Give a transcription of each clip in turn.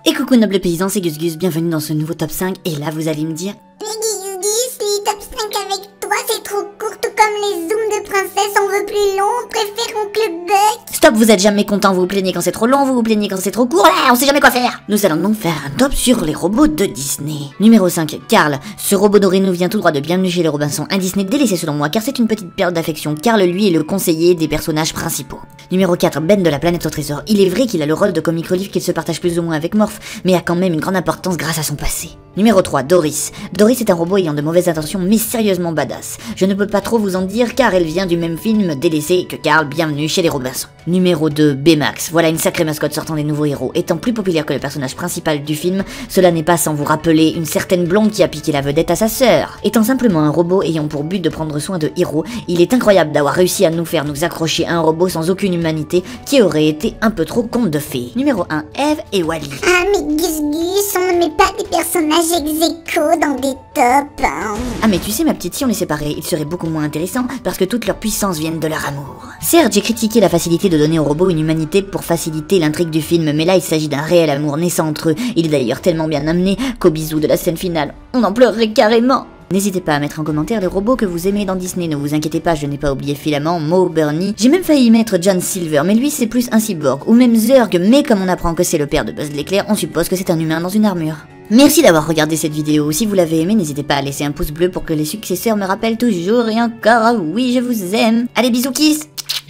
Et coucou noble paysan, c'est Gus Gus, bienvenue dans ce nouveau top 5, et là vous allez me dire... Mais Gus, les top 5 avec toi c'est trop court, tout comme les zooms de princesse, on veut plus long, on préfère Oncle Buck. Stop, vous êtes jamais content, vous vous plaignez quand c'est trop long, vous vous plaignez quand c'est trop court, là on sait jamais quoi faire. Nous allons donc faire un top sur les robots de Disney. Numéro 5, Carl. Ce robot doré nous vient tout droit de Bienvenue chez les Robinson, un Disney délaissé selon moi, car c'est une petite perle d'affection. Carl, lui, est le conseiller des personnages principaux. Numéro 4, Ben de la planète au trésor. Il est vrai qu'il a le rôle de comic relief qu'il se partage plus ou moins avec Morph, mais a quand même une grande importance grâce à son passé. Numéro 3, Doris. Doris est un robot ayant de mauvaises intentions mais sérieusement badass. Je ne peux pas trop vous en dire car elle vient du même film délaissé que Carl, Bienvenue chez les Robinson. Numéro 2, Baymax. Voilà une sacrée mascotte sortant des nouveaux héros. Étant plus populaire que le personnage principal du film, cela n'est pas sans vous rappeler une certaine blonde qui a piqué la vedette à sa sœur. Étant simplement un robot ayant pour but de prendre soin de Hiro, il est incroyable d'avoir réussi à nous faire nous accrocher à un robot sans aucune humanité qui aurait été un peu trop conte de fées. Numéro 1, Eve et Wally. Ah mais Gus, on ne met pas des personnages ex-aequo dans des tops. Ah mais tu sais ma petite, si on les séparait, il serait beaucoup moins intéressant parce que toute leur puissance viennent de leur amour. Certes, j'ai critiqué la facilité de donner aux robots une humanité pour faciliter l'intrigue du film, mais là il s'agit d'un réel amour naissant entre eux. Il est d'ailleurs tellement bien amené qu'au bisou de la scène finale, on en pleurerait carrément. N'hésitez pas à mettre en commentaire les robots que vous aimez dans Disney, ne vous inquiétez pas, je n'ai pas oublié Filament, Mo, Bernie. J'ai même failli mettre John Silver, mais lui c'est plus un cyborg, ou même Zurg, mais comme on apprend que c'est le père de Buzz l'éclair, on suppose que c'est un humain dans une armure. Merci d'avoir regardé cette vidéo, si vous l'avez aimé, n'hésitez pas à laisser un pouce bleu pour que les successeurs me rappellent toujours et encore, ah oui je vous aime. Allez bisous kiss.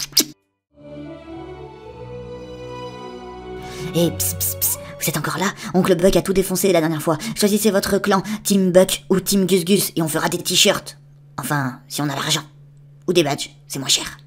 Et pss pss pss, vous êtes encore là? Oncle Buck a tout défoncé la dernière fois. Choisissez votre clan, Team Buck ou Team Gus Gus, et on fera des t-shirts. Enfin, si on a l'argent. Ou des badges, c'est moins cher.